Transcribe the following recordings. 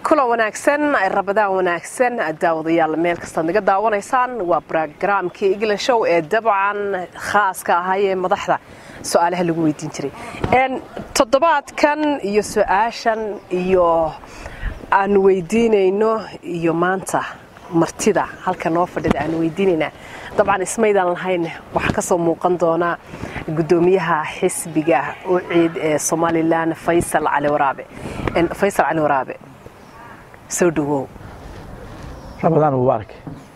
كل وناكسن ربنا وناكسن داوديال ميل كasta naga daawanaysaan waa barnaamijkii English show ee dabcan khaas ka ahay madaxda su'aalaha lagu weydiin jiray toddobaadkan iyo su'aashan iyo aan weydiinayno iyo maanta martida halka noo fadhida aan weydiinayna dabcan ismaydan lahayn waxa ka soo muuqan doona gudoomiyaha xisbiga oo ciid ee Somaliland Faysal Ali Waraabe سودو رمضان مبارك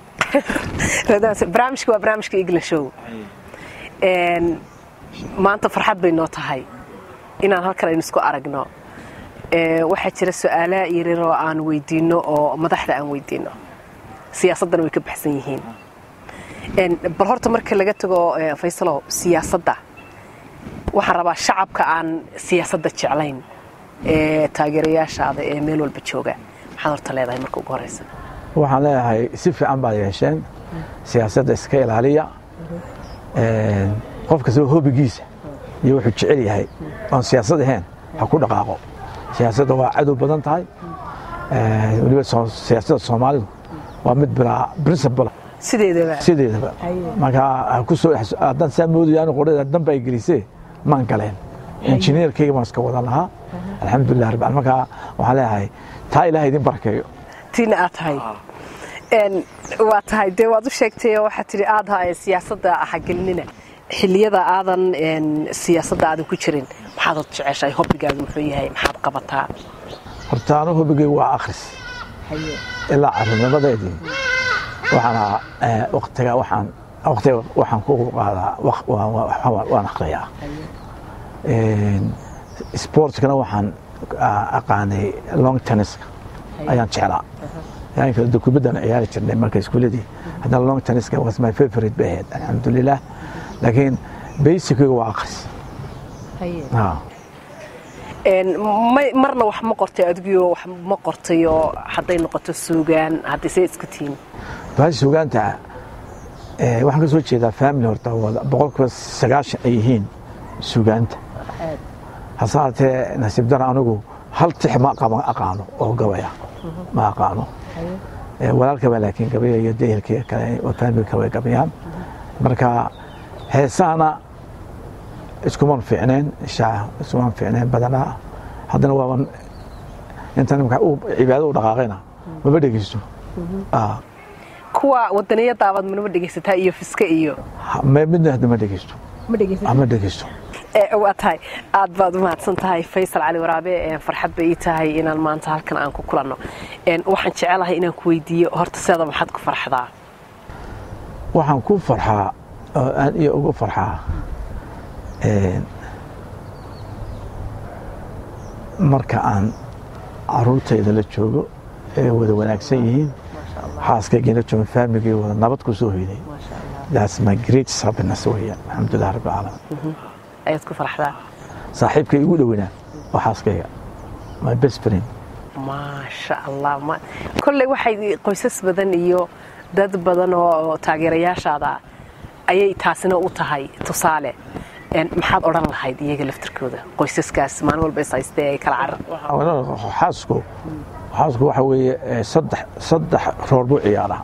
برامجك إنجليش شو ما أنت فرحت بينو تهاي إن هالكلام نسكو أرجنا واحد ترى السؤال يريرو عن ويدينو أو مدحنا عن ويدينو سياسة ويكب حسنيين برهرت مركز لقيته فيصلوا سياسة وحرب الشعب كأن سياسة شعلين تاجرياش هذا ميلو البتشوجة حضرت لي ذا مركو قريس وحنا هاي سيف عم بعيشان سياسة إسكيل عليا قف كسو هو بيجيس يروح يشعري هاي عن سياسة هين حكون دقاقه سياسة واحد وبدن تاي ولي سياسة الصومال ومد بلا برنسبل سيدي ده ما كا كسو أدن سامود يعني قرية أدن بيجلسه ما نكلين إنجنير كي ماسك وضعها الحمد لله رب العالمين وحلا هاي تاي لا هيدين بركيو تينا أتهاي واتهاي دي وادو شيكتي وحتري هاي السياسة حقلنا حلية آذن السياسة آذن كتيرين محاضر تعيشي هوبي قاعد محوي هاي محاضر قبطها هرتانو هوبي waa akhris ilaa arrimada deedii waxaan ku qaadaa waan akhriyaa sportkana waxaan aqaanay long tennis ayaan jeclaa يعني كده كوبيدنا عيال جرنا مركز كولدي هذا long tennis was my favorite بهاد الحمد لله لكن basically واقص هي مرنا wax ma qortay adgiyo wax ma qortayo haday noqoto suugaan haday say isku tiin baa suugaanta waxaan ka soo jeedaa family horta boqolkiiba 9 ay yihiin suugaanta hasaatee nasiib dar anigu hal tix ma aqaano oo gabaya ma aqaano walaalka laakiin gabaya iyo deelkii kale oo family-ka way gabayaan marka heesana iskuma fiicneen badana haddana waa intaan cibaado u dhaqaaqayna ma dhageysto kuwa wadaniyada aad ma dhageysataa iyo fiska iyo midna ma dhageysto واتهاي aad baad u mahadsan tahay Faysal Ali Waraabe farxad bay tahay inaan maanta halkan aan ku kulanno waxaan jecelahay inaan ku weydiiyo horta sida maxad ku farxdaa waxaan ku farxaa aan iyo ugu farxaa marka aan caruurtayda la joogo ee wada wanaagsan yihiin xaaskayga joogo family wada nabad ku soo hoyday that's my great happiness alhamdulillah rabbil alamin ayaad ku farxdaa saaxiibkay ugu dhaweynaa waxaaskayga my best friend ma sha Allah ma kulli waxay qoysas badan iyo dad badan oo taageerayaashaada ayay taasina u tahay tusaale maxaad oran lahayd iyaga laftirkooda qoysaskaas maalin walba isaystay ay kala carar xaasku waxa weeye saddex roor buu ciyaaraa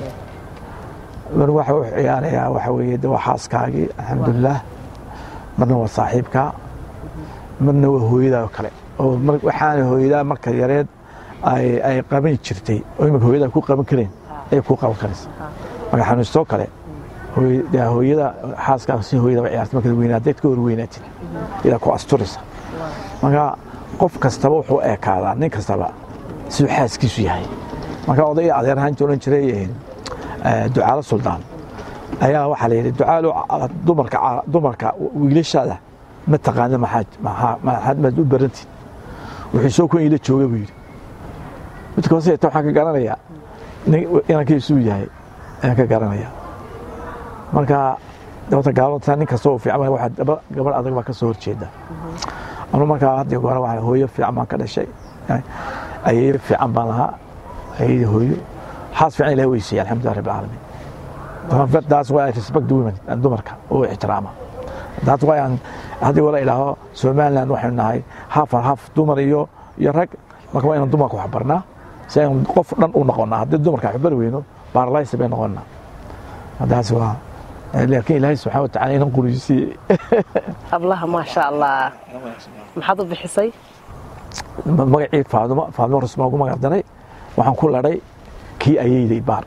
waxa uu ciyaarayaa waxa weeye xaaskaagii alxamdulillah marna waa saaxiibka marna waa hooyada kale oo waxaan hooyada marka yareed ay qaban jirtay oo imika hooyada ku qaban kareen ay ku qaban karaysaa marka xanuusto kale hooyada xaaska si hooyada ciyaarta marka weynaatay ka hor weynaatay ila ku asturisa marka qof kastaba wuxuu eekaadaa nin kastaba si xaaskiisu yahay marka oday adeerahan joolan jiray ducaala suldaan ayaa waxa la yiri ducaalo dumarka wiilashada ma taqaan maxaad u baranti wuxuu soo ku ila joogay buu yiri mid koosay waxa ka garanaya inankiisu yahay ka garanaya marka dawladda gaalada nin kasta oo fiican waxa gabar adag ba ka soo horjeeda anu marka hadii goor waxa hooyo fiican ka dhashay ayay fiican baan lahaa ayay hooyo xaas fiican ilaahay weysay alxamdulillah rabbil alamin that's why I respect the women and dumarka oo ixtiraama that's why aan hadii wala ilaaho Somaliland waxaan nahay half dumar iyo rag marka waa inaan dumarka wax barnaa si aan qof dhan u noqonnaa haddii dumarka wax bari weyno baarlaysi bay noqonnaa haddaas waa laakiin ilaahay subxaana wa tacaala inan quriysiiyey hablaha maasha allah maxaad u bixisay magacii faadimo rasmaan ugu magacdanay waxaan ku ladhay kii ayeyday baar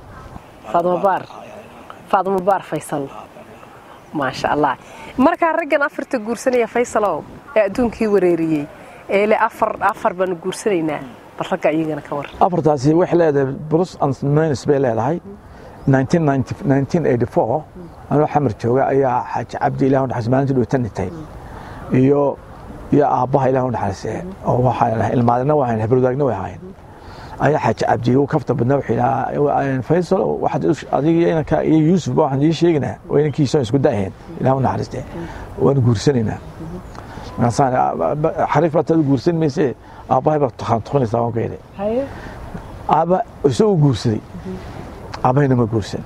faadimo baar faysal maasha allah markaa raggan afarta guursanaya faysalow ee adduunkii wareeriyey ee le afar baan guursanaynaa bal ragga iyagana ka war afartaasi waxay leedahay plus and minus bay leedahay 1984 anoo xamar jooga ayaa xaaji cabdi ilaah naxariis maalintii dhowtan dhintay iyo aabbaha ilaah naxariis oo waxaan ilmaadna waxaan habradaagna way ahaayeen ayaa xaaji cabdi uu kafta badnaa wuxuu faysal waxaad adiga inanka iyo yuusuf waxaan ii sheegnaa oo inankiisa isku daaheen ilaah naxariiste waan guursanaynaa nasaan xariif baad guursan meesee aabbahay baad taqaantoonaysaa waan geeday aaba isoo guursaday aabahayna ma guursan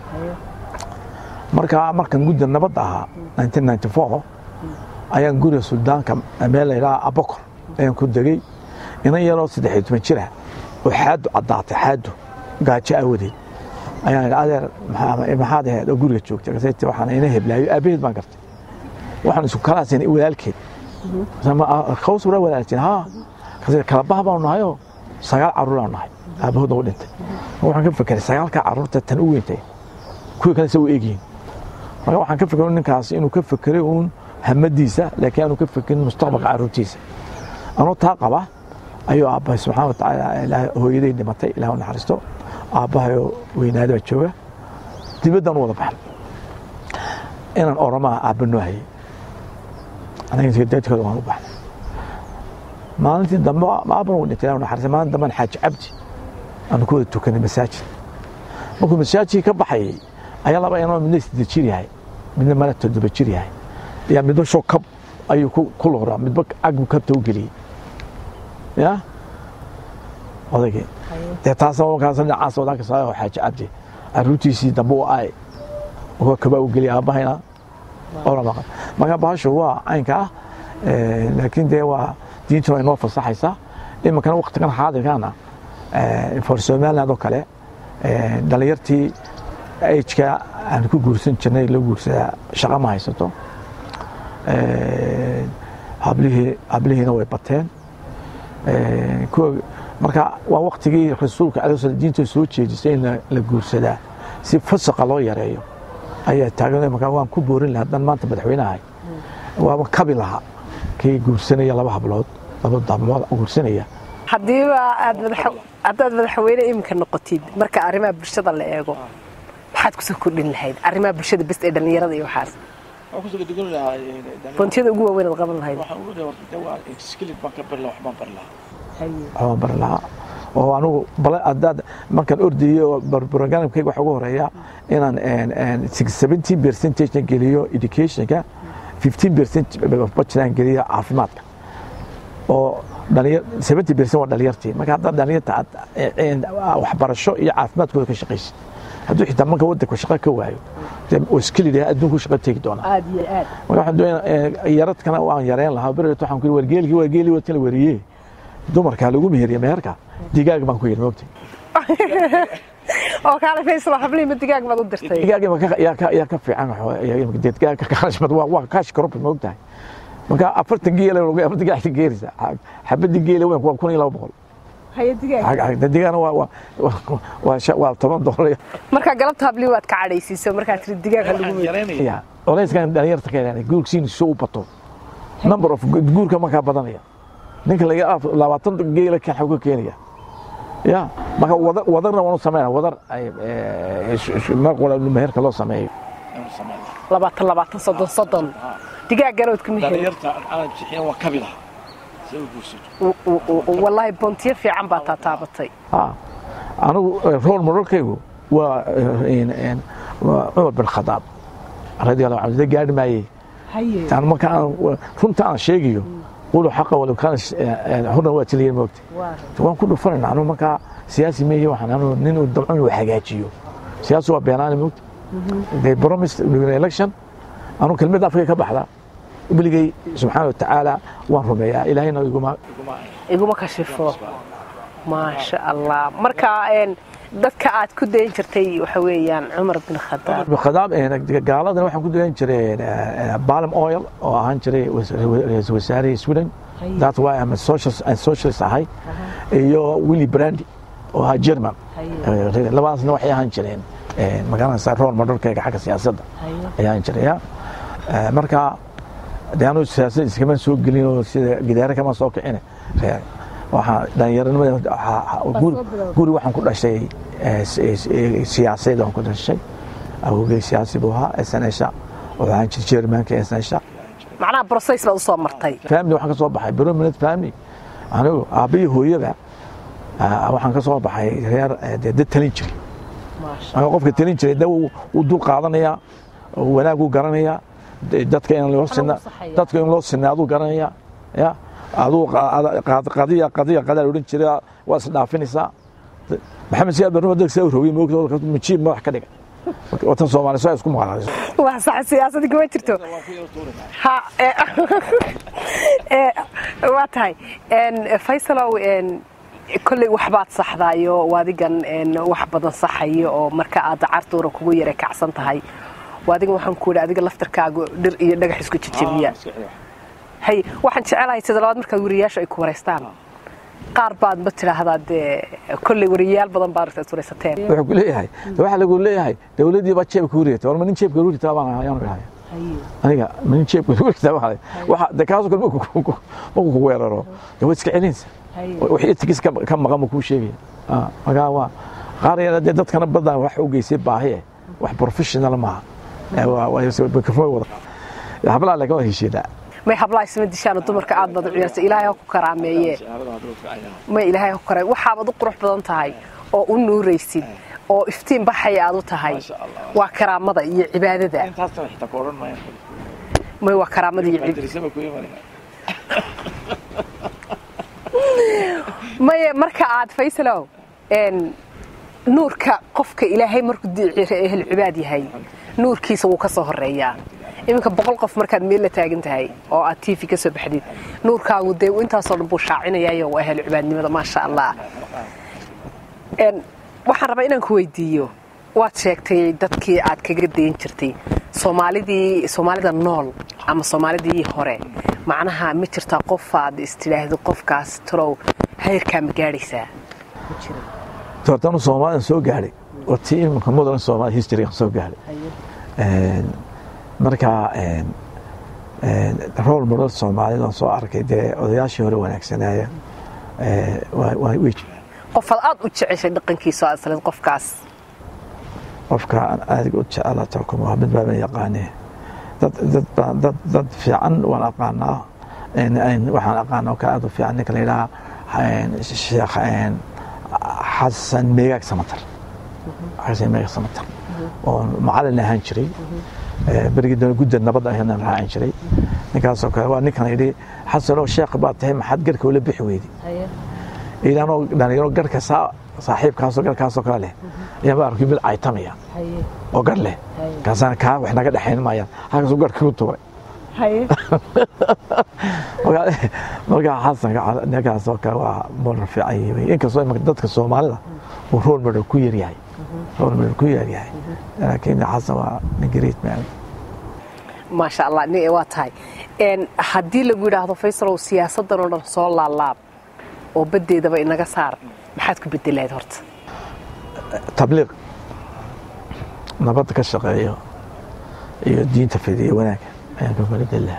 markan gudda nabad ahaa 1994 ayaan guriga suldaanka meel la yidhaha abokor ayaan ku degay inan yaroo 13 jir ah oo xaadu caddaatay xaadu gaajo awadeed ayaan idhi adeer maxaad ahayd oo guriga joogtay kasayte waxaan ina heblaayo aabaheed baan gartay waxaan isku kalaasinay walaalkeed kaws wara walaaltiin haa kasay kala bah baan nahayoo 9 carruur aan nahay aabahooda u dhintay waxaan ka fikiray 9 carruurta tan u weyntay kuwii kale soo eegeen marka waxaan ka fikiray ninkaas inuu ka fikiray uun hamadiisa laakiin aanu ka fikirin mustaqbalka carruurtiisa anoo taa qaba ayuu aabbahay subxaana wa tacaala hooyaday dhimatay ilaah u naxariisto aabbahay oo weynaaday baa jooga dibaddan u wada baxay inaan oromaa aabba noo hayay anaga dadkooda waan u baxnay maalintii dambe aabban uu dhintay ilaah u naxariistay maalin dambe xaaji cabdi aanu ku wada tukanay masaajid markuu masaajidkii ka baxayay ayaa laba inoo midna 8 jir yahay midna mala 7 jir yahay yaa midba shoo kab ayuu ku looraa midba agbu kabta u geliyey ya odayge dee taasoo markaas dhinacaas wadaanka soo xaaji cabdi carruurtiisii dambe u ay oo kaba u geliyay aabahayna orama marka baasho waa caynka ah laakiin dee waa diintu ay noo fasaxaysaa imankana waqtigan xaadirkaana for Somaliland oo kale dhalinyartii age-ka aan ku guursan jirnay la guursadaa shaqo ma haysato hablihiina way bateen marka waa waqtigii rasuulka calayhi salaam diinta soo jeedisay in la guursadaa si fasaqa loo yareeyo ayaa taagan marka waan ku boorin lahaa haddaan maanta madaxweynahay waaba kabi lahaa kii guursanaya laba hablood guursanaya haddiiba haddaad madaxweyne iminka noqotid marka arrimaha bulshada la eego maxaad kusoo kordhin lahayd arrimaha bulshada bes ee dhallinyarada iyo waxaas boontiyada ugu waaweyn aad qaban lahayd waxbaan bari lahaa oo anugu haddaad markaan ordayo barnaamijkayga waxa ugu horeeya inaan 17% geliyo educationka 15% bachelor geliyo caafimaadka oo 70% waa dhalinyartii marka hadda dhalinyarta waxbarasho iyo caafimaadkooda ka shaqaysid hadduu xitaa marka waddanka shaqo ka waayo oo iskilidaha adduunku shaqo tegi doonaa aad iyo aad marka waxaan doonayaa yaradkana waan yareen lahaa bereed waxaan ku wargeelkii waa kala wariyey dumarka lagu meheriyo meherka digaag baan ku yiri moogtay oo kale faysal habli ma digaag baad u dirtay digaag yaa ka fiican digaag ka qarashmad waa kaash korop moogtahay marka 40 geela lagu 40 gax geerisa xabadi geela waan ku 1200 hay digaagna waa $10 marka galabta habli waad ka cadhaysiiso marka tiri digaag lagu meeriyo oleyskan dhalinyarta ka ilaalay guurkiin soo bato number of guurka marka badanaya ninka laga 20 geela ka xog ka keenaya ya marka wadarna waanu sameeyay wadar ay mar qolo meherka loo sameeyo 20 digaag garood ka meher dhalinyarta aan jixin waa kabila والله بونتي في عم بتاتابتي أنا رول مركيو عمر بن الخطاب رضي الله عنه ده قاعد معي أنا ما كان كنت أنا شيء قولوا حقه ولو كان هنا وقت اللي موت وأنا كله فرن عنه ما كان سياسي مية وحنا ننو الدمعون وحاجاتيو سياسي وبيانان موت they promised election أنا كلمة أفريقيا كبحلا وبلقي سبحانه وتعالى وانهم يا إلهينا يقوم كشفوا maasha allah marka dadka aad ku dayn jirtay waxa weeyaan Umar bin Khattab gaaladana waxaan ku dayn jiray palm oil oo ahaan jiray ra'iisul wasaare Sweden that's why I'm a socialist ahay iyo Willy Brandt oo ahaa German labadaasna waxay ahaan jireen magaalada role modelkayga xagga siyaasadda ayaan jiray marka daanu siyaasadda iskama soo gelin oo sida gidaara kama soo kicin waxa dhalinyarada guri waxaan ku dhashay siyaasadda aan ku dhashay awgeey siyaasi buu ahaa SNSha oo aan Germanka SNSha macnaha process baa soo martay family waxaan ka soo baxay permanent family anigu aabiyo hooyada waxaan ka soo baxay reer dad talin jiray maasha qofka talin jiray uu dul qaadanaya wanaag uu garanaya dadka in loo sinaado garanaya ya aduu qadiya qadar oran jiray waa isdhaafinaysaa maxamed siyaad barno dadka soo roobay moogtooda majiib madax ka dhigay watan Soomaaliya isku maqlaayay waa sax siyaasadda kuma jirto ha waa tahay Faysalow kulli waxbaad saxdaayo waadigan wax badan saxayo oo marka aad cartuura kugu yara kacsan tahay waadigan waxaan ku adiga laftarkaagu dhir iyo dhagax isku jijibiya hay waxaan jecelahay sida labaad marka wariyaasha ay ku wareystaan qaar baad ma tiraahdaa kulli wariyaal badan baa wareysateen wuxuu ku leeyahay waxa lagu leeyahay dawladii baa jeebka wareegtay war ma nin jeebka wareegtay baan ayaan leeyahay aniga ma nin jeebka wareegtay waxa dadkaas ku weeraro gabadh iska celinaysa wixii tigis ka maqan ku sheegay maga waa qaariyada dadkana badan wax u geysay baahiye wax professional ma waa wada habla laga heshiida ما حبلاي سمد دشان dumarka aad bad ciyaarta ilaahay ku karaameeye ma ilaahay ku karay waxa aad u qurux badan tahay oo u nuuraysid oo iftiin baxay aad u tahay waa karaamada iyo cibaadada ma waa karaamada iyo ma marka aad Faysalow nuurka qofka ilaahay markuu diiciray ehel cibaad yahay nuurkiisa uu ka soo horeeyaa iminka 100 qof markaad meel la taagan tahay oo aad TV ka soo baxdid nuurkaagu day inta soo dhan buu shaacinayay oo ahel cibaadnimada ma sha Allah waxaan rabaa inaan ku weydiiyo waad sheegtay dadkii aad kaga deyn jirtay Soomaalida nool ama Soomaalidii hore macnaha ma jirta qof aad istiraahdo qofkaas tarow heerka ma gaaraysaa tortano Soomaalida soo gaaray oo tiin modern Somali history soo gaaray marka role model Soomaalida soo arkay odayaashii hore wanaagsanaya qof aad u jeceshay dhaqankiisa aslan qofkaas qofka aad u jecelahay kuma mid baa yaqaanay dad fiican waan aqaanaa waxaan aqaanaa ka aad u fiican ninka leeyahay Sheekh Xasan Meegaag Samatar oo macallin ahaan jiray بريد جدا نبض هنا راعين شري نكاسو كوا نكنا يدي حسنوا الشيخ باتهم ما حد قرك ولا بحويدي إذا أنا يروح قرك صاحب كاسو كله يا بارك يبل عيتمية وقال له كاسان كا وإحنا قد حين ما ين هذا سو قرك وتوه وقال حسن نكاسو كوا مر في عيوي إنك صوي مقدتك الصوم على ورول مركوير يعني رول مركوير يعني لكن حسن نقريت معي ما شاء الله ني واتاي ان hadii lagu yiraahdo Faysalow siyaasaddan oo dhan soo laalaab oo badeedaba inaga saar maxaad ku bedelayd horta tabliiq nabad ka shaqeeyo iyo diinta fidiyo wanaag ayaan ku bedelahay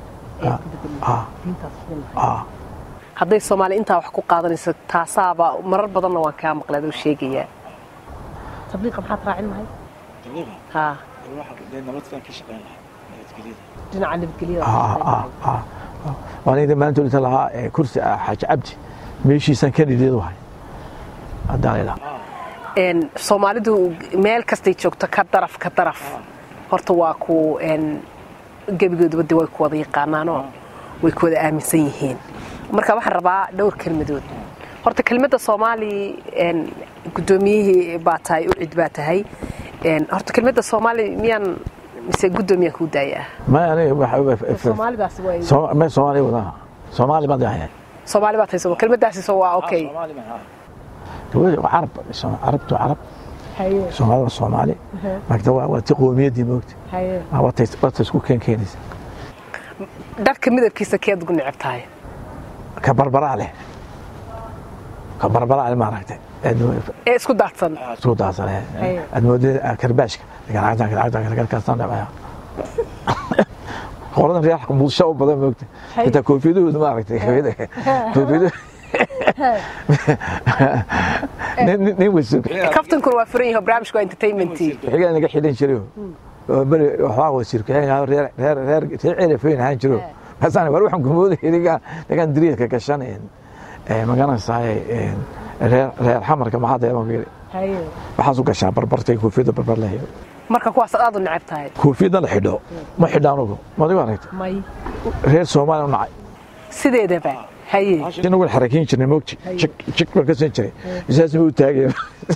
hadday Soomaali inta wax ku qaadanayso taasaaba marar badan waan ka maqlay oo sheegaya tabliiq maxaad raacin mahay ha waxa nabad ka shaqeeyo دينا نبتقليه وانا اذا ما انت قلت لها كرسي حاج عبدي ماشي سان كان يديد وهاي ادالي لها ان Soomaalidu meel kastay joogto ka daraf horta waa ku en gabigood wadi way ku wada yaqaanaan oo way ku wada aaminsan yihiin marka waxaan rabaa dhowr kelmadood horta kelmadda Soomaali en gudoomiyihii baatay u cid baatahay en horta kelmadda Soomaali miyaan mise gudoomiye ku daaya ma yani Soomaalidaas way Soomaali wada Soomaali ma dahay Soomaali baatay soo kelmaddaasi soo waa okay عرب عربته عرب Soomaali Soomaali marka waa tiqoomiyadii moogta waa isku keenaysa dharka midabkiisa keed ugu necebtahay ka barbara leh ma aragtay isku daadsan admoodee karbaashka kaasaan dhabayaa qoradan riyax bulsho u badan moogta inta koofiyadooda ma aragtay koofiyadu nin weyso kaftanku waa furan yahay barnaamijka entertainmentii xiga naga xidhan jiray bari waxa wasiirka reer ceelafeen ahaan jiro masana war waxaan kumooday dagan diriirka ka shaneen magaranaysaa reer xamarka maxaa deeban waxaas u gashaa barbartay koofiyada barbar leh marka kuwaas aad u necebtahay koofiyada la xidho ma xidhaanugu ma diga aragtay reer Soomaaliya u nacay sideedaba haye inuu xarakeyn jirnay moogti jik ka soo jiray isaas uu taagay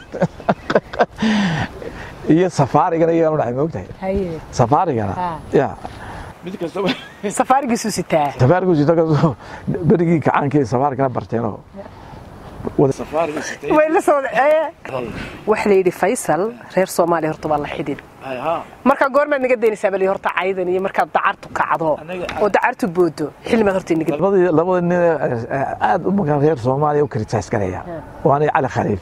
iyo safaarigana iyo nacay moogtahay haye safaarigana ya mid kasta safaarigiisu sitaa berigii kacaankii safaarigana barteeno wada safaarigiisu sitaa wayla soo wax la yiri Faysal reer Soomaaliya horta waa la xidhin marka goorma naga deynaysaa bali horta caydan iyo marka dacartu kacdo oo dacartu boodo xilma horta naga labada nin aad u magan reer Soomaaliya u kritiis gareeya waana Cali Khaliif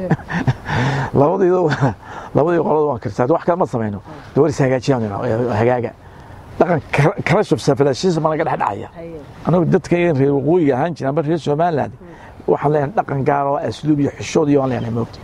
labadii qolada waan kritiis wax kale ma sameeyno dawlad hagaajiyaan hagaaga dhaqan kala shub safalaashiisa ma laga dhaxdhacaya anagu dadka reer waqooyiga ahaan jiraan bar reer Soomaaliland waxaan leenahay dhaqan gaar oo asluub iyo xishood iyo aan leenahay moogta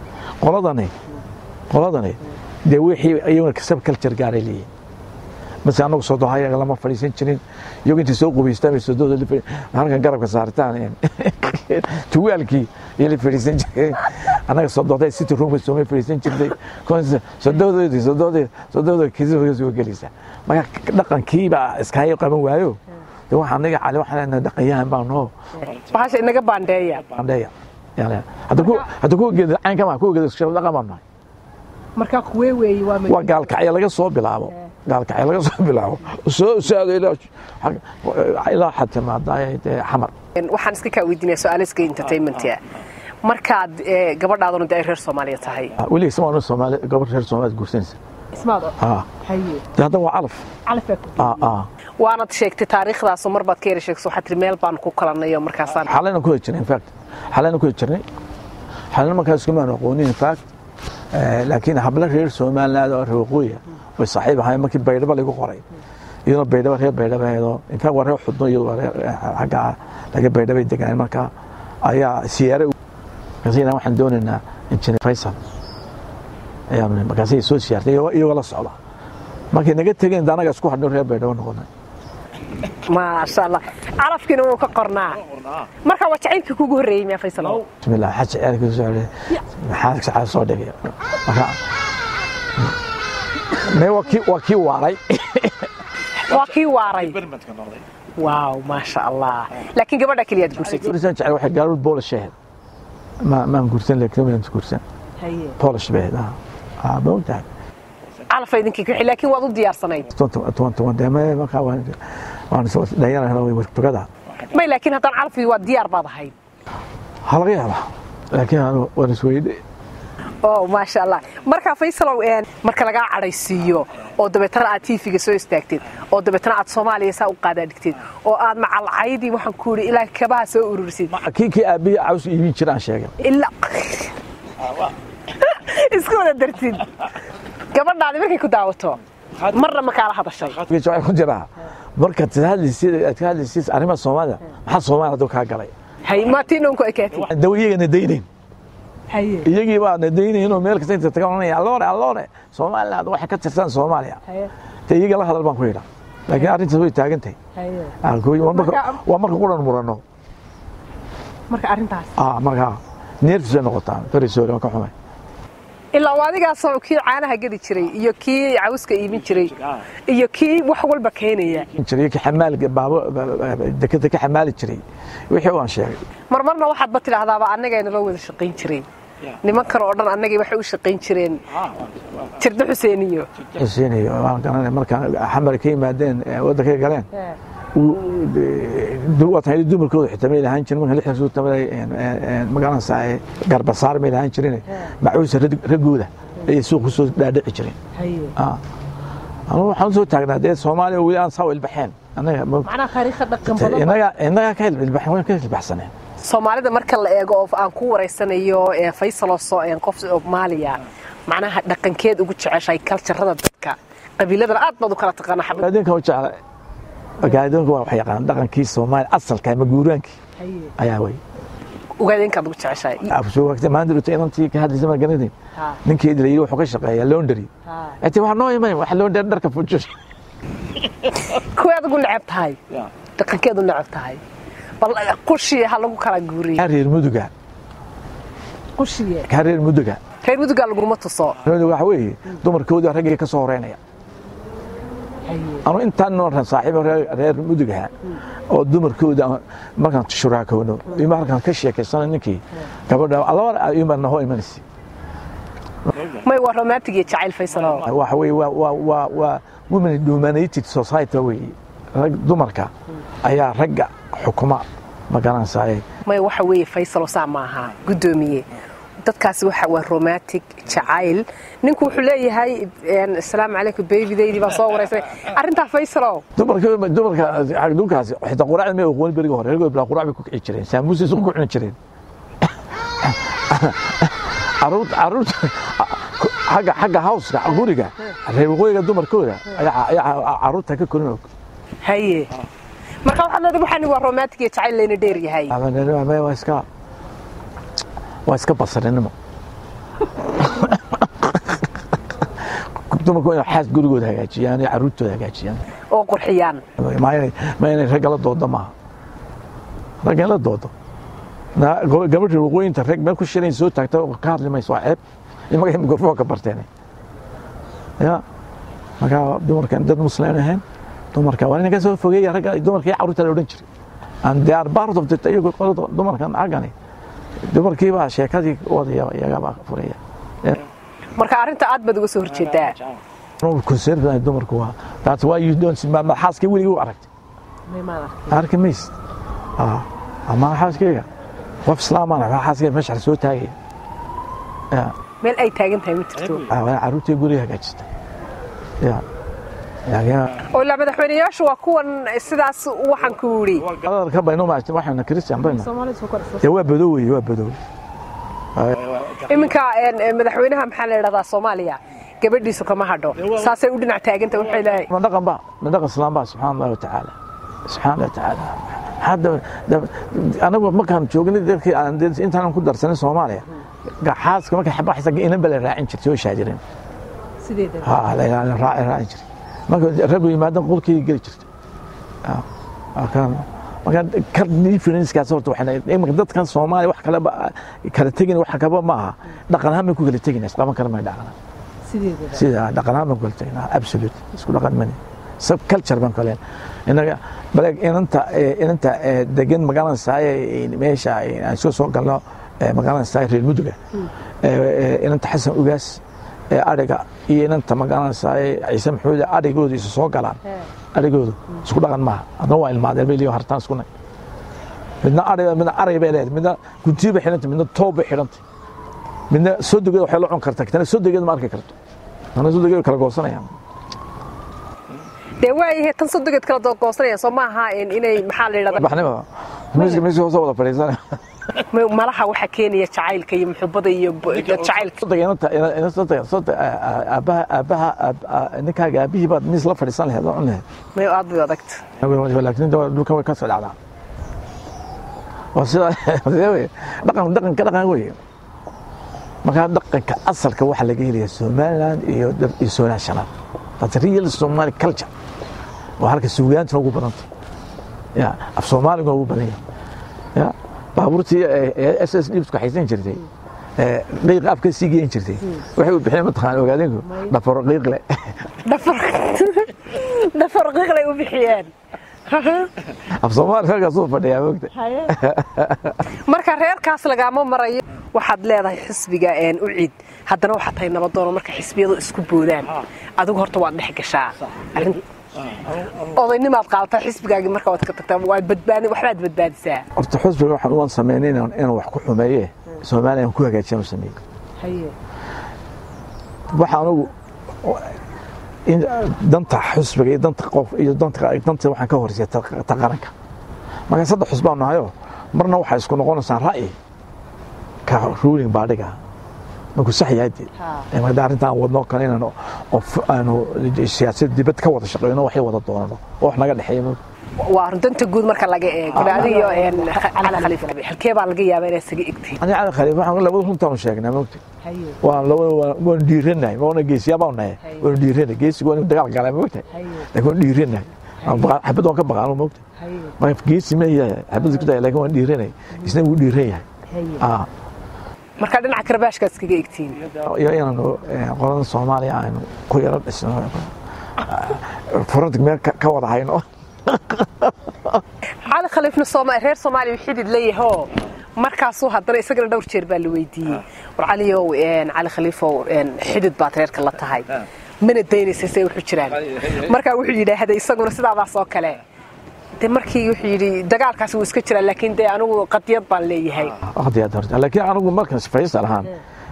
qoladani de wixii ayuu kasab culture gaar leeyahay bas anagu soo doohay lama fariisan jirin iyagu intii soo qubaystaan soo dooda halkan garabka saartaan tuwaalkii iyo fariisan jiray anaga soo dooday city room soo fariisan jiray soo dooda kiisoo soo galisa marka dhaqankii baa iska qaban waayo waxaan naga cali waxaan dhaqayahan baan noo bahasha inaga bandeeya yani hadda ku geedo aan kama ku geedo shaqo dhaqamaan marka kuwee weey waa gaalkacay laga soo bilaabo soo saado ilaa xataa maadaay xamar waxaan iska ka weydiinay su'aalaska entertainmentia markaad gabadhaaduna ay reer Soomaaliya tahay wali Soomaaliya Soomaaliya gabadh reer Soomaaliya guursanaysa ismaado haye hada waa calaf waana sheegtay taariikhdaas mar baad ka yeeshay xatir meel baan ku kalanayo markaasaan xalayna ku jirnay in fact xalayna markaas kuma aqoonin in fact laakiin habla reer Soomaaliland oo reer waqooyi way saaxiib ahay markii baydhaba lagu qoray iyadoo baydhaba heedo inta war reer xudno iyo xaga laga baydhaba degan marka ayaa siyaare kasina waxaan doonaynaa injineer Faysal ayaa markaasay soo siyaartay iyo la socda markii naga tageen danaga isku hadno reer baydhaba noqonay ما شاء الله عرفكنا وكقرنا مركا وجعيلك كوغو هريي ما فيصل بسم الله حاج عيالك سؤال maxaa sax soo dhigay marka may waki waaray barmadka noqday واو ما شاء الله لكن gabadha kaliya guursatay guursan jacayl waxa gaar Polish ah ma guursan laakiin ma guursan haye Polish beeda boogta alfa idinki laakiin waad u diyaarsanayd toonta marka waan soo dayanahay way wartugada may laakiin hadan alfi waa diyaar baad ahayd halaga yaaba laakiin waan isweyday oo ma sha Allah marka Faysal marka laga cadaysiyo oo dabeetana aad TV-ga soo istaagtid oo dabeetana aad Soomaaliya saa u qaada dhigtid oo aad macal caydi waxaan ku yiri ilaa kabaha soo urursid kii aabiga caws iibin jiraan sheegay illa isku wada dartid gabadhaadi markay ku daawato marna ma kala hadashay waxay ku jiraa marka hadalisiis arrimaha Soomaaliya maxaa Soomaaliya ka galay hay ma tiinoo ku ekeetay dawiyagana deyneen haye iyagii baa deyneen oo meel kasta inta taganaya alloore Soomaaliya waxa ka tirsan Soomaaliya iyaga la hadal baan ku yiraahdaa laakiin arrintaas way taagantay haye waa marka quran murano marka arrintaas marka neerfis noqotaa fariisoor ka xumay ilaa wadigaas oo kii caanaha gadi jiray iyo kii cawska iibin jiray iyo kii wax walba keenaya jiray ka xamaalka baabo dekada ka xamaali jiray wixii waan sheegay marmarna waxaad ba tiraahdaa anaga inoo wada shaqeyn jiray niman kale oo dhan anaga waxay u shaqeyn jireen tirda Xuseeniyo waan garanay marka xamar ka yimaadeen waddanka galeen duwatay dumarkooda xitaa ma ilahan jirin marka lixda soo tabaday magaalada saay garbasaar ma ilahan jirin macuusa ragooda ay suuq ku soo dhaadhici jireen anu waxaan soo taagnaa Soomaaliya wali aan soo ilbaxeen anaga macna taariikhda dhaqan badan inaga ka ilbaxeen way ka ilbaxsaneen Soomaalida marka la eego oo aan ku wareysanayo Faysal soo qof Soomaaliya macnaha dhaqankeed ugu jeceshay culture-rada dadka qabiilada aad baad u kala taqaan xabadinka u jecel ogaadinka waxa yaqaan dhaqankii Soomaali asalka ama guuraankii ayaa way ogaadinka ugu jeceshay absoo waqti maanta intii ka hadlaysa ma garanay ninkii idilay wuxuu ka shaqeeyaa laundry intii wax noo yimay wax laundry dharka fujish kuwaad ugu neceb tahay dhaqankeedu neceb tahay bal qushiye ha lagu kala guuriyo reer muduga qushiye reer muduga lagu ma tuso waxa weeye dumarkooda ragga ka soo horeynaya anu intaan noo saaxiib reer muduga oo dumarkooda markaan shuraakoono iyo markaan ka sheekaysan ninkii gabadha Allah ay iman hoo imanaysi may waa romantic iyo jacayl Faysal waxa weeye waa women dominated society weeye dumarka ayaa ragga xukuma magaranaysaa may waxa weeye Faysal Saamaha gudoomiye dadkaasi waxa waa romantic jacayl ninku wuxuu leeyahay assalaamu calaykum baby-daydi baa soo wareysay arinta Faysal dumarka xagdukaasi xitaa quraacda ma aqoon bariga hore reergo bilaa quraac ku kici jireen saamuus ku cuni jireen xagga house-ka guriga reergoyga dumarkooda ayaa caruurta ka korin haye marka waxa la dhahay waa romantic jacayl leena dheer yahay waa iska basarinimo dumarku inay xaas gurigooda hagaajiyaan iyo caruurtooda hagaajiyaan oo qurxiyaan ma inay rag la doodo ma rag la doodo gabadha waqooyinta rag meel ku shirin soo taagta oo ka hadli mayso ceeb imaga mikrofon ka barteen ya marka dumarkan dad muslimiin ahayn dumarka waa inaga soo fogeeyay rag dumarka iyo caruurta la oran jiray and they are part of the tayo dumarkan agani dumarkii baa sheekadii wadaya iyaga baa furaya marka arinta aad bad uga soo horjeedaa oo conservative dumarku waa that's why you don't see ma xaaskii wiliga u aragtay arkimis ama xaaskii qof islaamana xaaskii meesha soo taagay meel ay taagan tahay ma jirto caruurtii guriga hagaajistay oo la madaxweynayaashu waa kuwan sidaas waxaan ku wuri ka bayno ma waxaan Christian bayno waa badoway iminka madaxweynaha maxaa la yiraahdaa Soomaaliya gabadhiisu kama hadho saasay u dhinac taaganta waxay leeyahay madaqan islaamba subhanahu wa ta'ala hada anagu markaan joognay dadkii aan intaan ku darsanay Soomaaliya gaxaaska markay xabaxaysa inaan bal raacin jirtay oo shaadirin sideeda la raacin jirtay marka raggu yimaadaan qolkii gali jirtay marka kar difference ka soo waxay iminka dadkan Soomaaliya wax kala tagin wax kaba ma aha dhaqan ahaan ku kala tagin isqaban kara ma dhaqan sida dhaqan ahaan ku kala tagin absolute isku dhaqan mani sub culture ban kale inaga balag inanta degan magaalada saay meesha ay soo galno magaalada saay reer muduga inanta xasan ugaas ariga iyo inanta magaalada saay Ciise Maxamuud arigoodii soo galaan arigoodu isku dhaqan ma adoo waa ilmaadeen bay leeyahay hartaan isku nay midna ariga bay leedahay midna guntiba xirantay midna toob xirantay midna soo degay waxay la cun kartaa tan soo degay ma arki karto ana soo degay kala goosanayaan deewaayahay tan soo degay kala goosanayaan soo maaha inay maxaa la yiraahdaa baxnimo meesha soo wada fariisanay malaha waxa keenaya jacaylka iyo muxubada iyo jacaylka abaha ninkaaga aabihii baad mis la fadhiisan lahayd oo cun lahayd may aad bay adagta laakiin dhulka way ka soo dhacdaa وسيدا dhaqan weeye marka dhaqanka asalka waxa laga helayaa Soomaaliland iyo Soomaaliland that's real Somali culture oo halka suugaanta ugu badan ya af Soomaaliga ugu badan ya baabuurtii SS dibsku haysan jirtay qiiq afka siigeen jirtay waxay u bixiyeen mataqaan ogaadeenku dhafar qiiq le dhafar qiiq le u bixiyeen af Soomaaliga ka soo fadhiya waqti marka reerkaas laga ma marayo waxaad leedahay xisbiga u ciid haddana waxa tahay nabadoon marka xisbiyadu isku boodaan adigu horta waad dhex gashaa odaynimaad qaadataa xisbigaagii marka waad ka tagtaa waad badbaadin waxbaad badbaadisaa horta xisbiga waxaan uwan sameynay inaan wax ku xumeeye Soomaaliya ku hagaajiyo sameeyay haye waxa anigu in danta xisbiga iyo danta qof iyo danta waxaan ka horjeedaa ta qaranka marka saddex xisbi aan nahayo marna waxa isku noqonaysaa ra'yi ka ruling baadiga markuu sax yahay ma daarinta wadno kale inaan aanu siyaasad dibad ka wada shaqeyno waxay wada doonano oo wax naga dhaxeeyo waa danta guud marka laga eego adiga Cali Khalifa halkee baa laga yaabaa inay isaga igtay ani Cali Khalifa waxaan labada runtaan sheegnaa moogtay waa labada waan dhiiranay waana geesiyaaba nahay waan dhiiranay geesigu waan dagaal galay moogtay laakiin dhiiranay xabad oo ka baqaan moogtay ma geesi ma yahay xabad ku tahay laakiin waan dhiiranay isna wuu dhiiran yahay marka dhinaca karbaashka iskaga igtiin iyo inaan qoran Soomaaliya aynu ku yara dhisno فرنتك مير كوضع هاينو على خليفنا reer Soomaali wixii leeyahay markaasoo hadana isagana dhowr jeer baa la weydiiyay war caliyow cali khaliifo xidid baad reerka la tahay mana daynaysay wuxuu jiraan marka wuxuu yiraahday isaguna sidaas oo kale de markii wuxuu yiri dagaalkaas uu iska jiraa laakiin de anigu qadiyad baan leeyahay qadiyad horta laakiin anigu markaas Faysal ahaan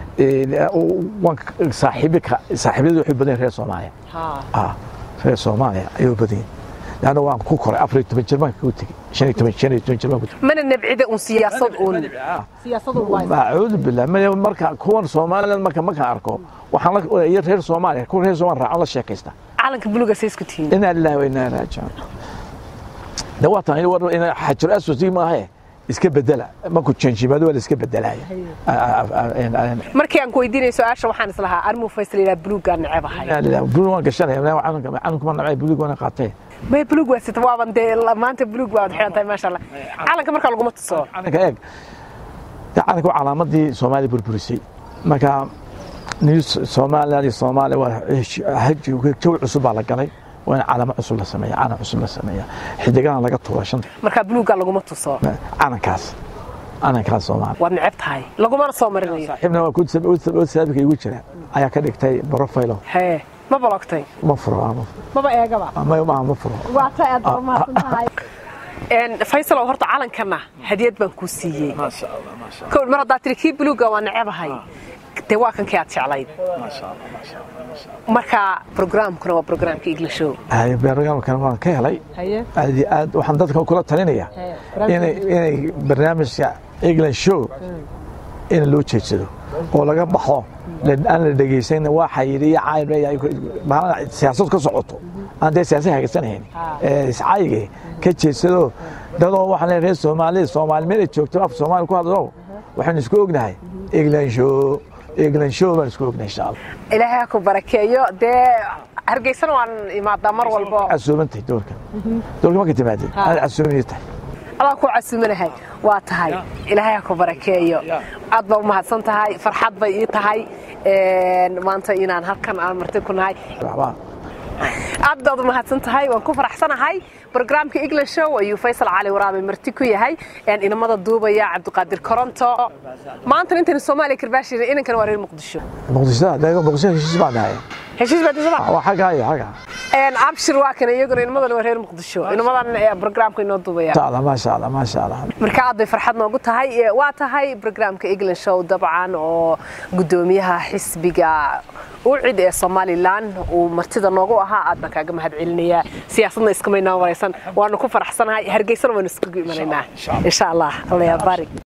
waan saaxiibadu wuxuu badan reer Soomaaliya reer Soomaaliya ayuu badan لأنه وان كوكر أفريقيا تبجرمان كوتي شنو تبجرمان كوتي من النبعدة سياسة سياسة وايد أعوذ بالله ما مركا كون صومالي مركا أركو وحنك يرهر صومالي كون هي صومال على الشيء كيستا عالك بلوغا سيسكتين إن الله وإنا راجعون دواتنا هي إن حجر أسوس دي ما هي iska bedela ma ku change baad wala iska bedelaya markii aan ku weydiinay su'aasha waxaan islahaa armu Faysal buluuga nacabahay buluuga gashanay waxaan kuma nacay buluuga wana qaatay ما بلوغ واسط وابن دي ما أنت بلوغ واحد حياتي ما شاء الله على كم مركز لقمة الصور أنا كأج أنا كو علامات دي صومالي بربرسي ما كان نيوز صومالي وهج وكتو عصب على قلي وأنا علامة عصب السمية أنا عصب السمية حدقان لقى طواشن مركز بلوغ لقمة الصور أنا كاس صومالي ونعبت هاي لقمة الصومالي صاحبنا وكنت سابق يقول كذا أيا كذا كتاي بروفايله هي ما بلغتي مفروض ما بقى يا جماعة ما مفروض وعطيت ما إن فيصل وهرت عالن كنا هدية بنكوسية ما شاء الله ما شاء الله كل مرة ضاعت لك بلوجا ونعبها هاي تواكن كيات علي ما شاء الله ما شاء الله مركا برنامج كنا وبرنامج كيجل شو هاي برنامج كنا كهلي هذه وحندتك كلها تنينية يعني برنامج كيجل شو إن لو تشيله ولا جنبه لأن أنا دقيسين واحد يري عاير ما سياسات كسعته أنا سياسة هكذا هني سعيه كتشيله ده واحد رئيس Soomaali ملك شوكتوا في Soomaali كهذا وحنا نسكوجنا هاي إجلان شو بنسكوجنا إن شاء الله إلهي أكو بركة ده هرجيسنا وعن ما دمر والبا عسومنتي دورك ما كنت بعدين أنا عسومنتي الله كو عسومنا هاي واتهاي إلهي أكو بركة أضبط ما هتصنتهاي فرحات بيتهاي ما أنت إنان هالكن أنا مرتكون هاي أضبط ما هتصنتهاي وكفر أحسنها هاي برنامج إجل شو أيو فيصل علي ورامي مرتكوي هاي يعني إن ماذا دوبة يا عبد القادر كورنتو ما أنت الصومالي كرباشي إن كان وري المقدشو ده مقدشو هيش بعد هاي هيش بعد زمان وحاجة هاي حاجة إن أبشر واكن يقول إن ماذا وري المقدشو إن ماذا برنامج إنه دوبة يا ما شاء الله ما شاء الله مركاد فرحتنا وقلت هاي واتهاي برنامج إجل شو طبعا وقدوميها حسبيجا وعد الصومالي لان ومرتدى نوعها أدنى كأجمع هاد علنية سياسنا إسكمينا ورئيسنا وأنا كفر أحسن هاي هرجيسنا ونسكج مننا إن شاء الله الله يبارك